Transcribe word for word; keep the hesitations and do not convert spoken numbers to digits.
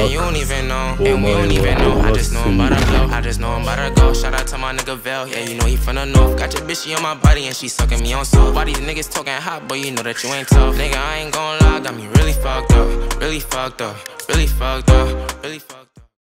And you don't even know, and we don't even know. I just know I'm about to blow, I just know I'm about to go. Shout out to my nigga Vel, yeah, you know he from the north. Got your bitch, she on my body and she sucking me on soft. Why these niggas talking hot, boy, you know that you ain't tough. Nigga, I ain't gon' lie, got me really fucked up, really fucked up, really fucked up, really fucked up.